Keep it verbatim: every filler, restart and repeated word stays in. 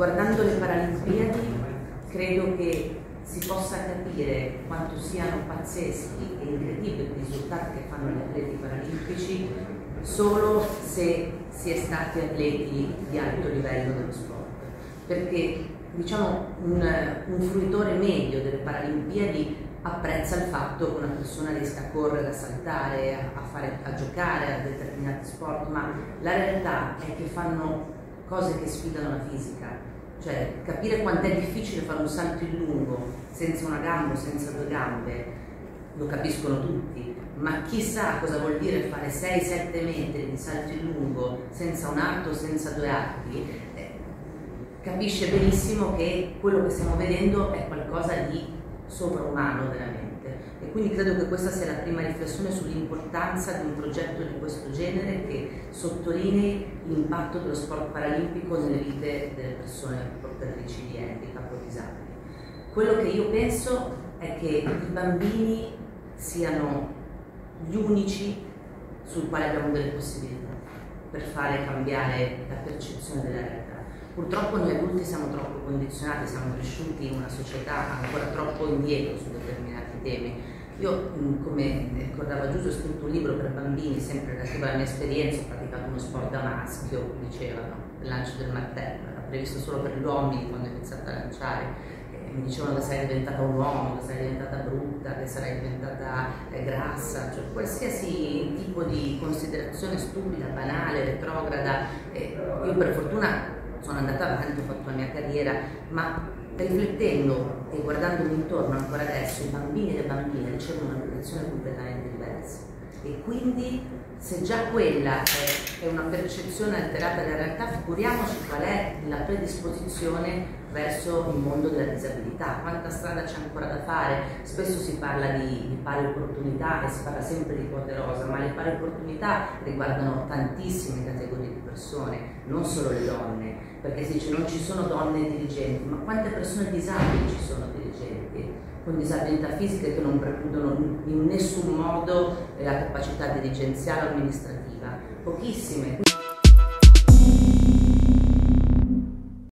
guardando le Paralimpiadi credo che si possa capire quanto siano pazzeschi e incredibili i risultati che fanno gli atleti paralimpici solo se si è stati atleti di alto livello dello sport, perché diciamo un, un fruitore medio delle Paralimpiadi apprezza il fatto che una persona riesca a correre, a saltare, a, a, fare, a giocare a determinati sport, ma la realtà è che fanno cose che sfidano la fisica. Cioè, capire quanto è difficile fare un salto in lungo senza una gamba o senza due gambe, lo capiscono tutti, ma chi sa cosa vuol dire fare sei sette metri di salto in lungo senza un arto o senza due arti, eh, capisce benissimo che quello che stiamo vedendo è qualcosa di sovraumano veramente. E quindi credo che questa sia la prima riflessione sull'importanza di un progetto di questo genere che sottolinei l'impatto dello sport paralimpico nelle vite delle persone portatrici di handicap o disabili. Quello che io penso è che i bambini siano gli unici sul quale abbiamo delle possibilità per fare cambiare la percezione della realtà. Purtroppo noi adulti siamo troppo condizionati, siamo cresciuti in una società ancora troppo indietro su determinati temi. Io, come ricordava Giuseppe, ho scritto un libro per bambini, sempre relativo alla mia esperienza, ho praticato uno sport da maschio, dicevano, il lancio del martello, era previsto solo per gli uomini quando ho iniziato a lanciare. Eh, mi dicevano che sarei diventata un uomo, che sarei diventata brutta, che sarei diventata eh, grassa, cioè qualsiasi tipo di considerazione stupida, banale, retrograda. Eh, io per fortuna sono andata avanti, ho fatto la mia carriera, ma riflettendo e guardandomi intorno ancora adesso, i bambini e le bambine ricevono un'educazione completamente diversa. E quindi se già quella è, è una percezione alterata della realtà, figuriamoci qual è la predisposizione verso il mondo della disabilità, quanta strada c'è ancora da fare. Spesso si parla di, di pari opportunità e si parla sempre di quote rosa, ma le pari opportunità riguardano tantissime categorie di persone, non solo le donne, perché si dice non ci sono donne dirigenti, ma quante persone disabili ci sono dirigenti, con disabilità fisiche che non precludono in nessun modo la capacità dirigenziale o amministrativa? Pochissime.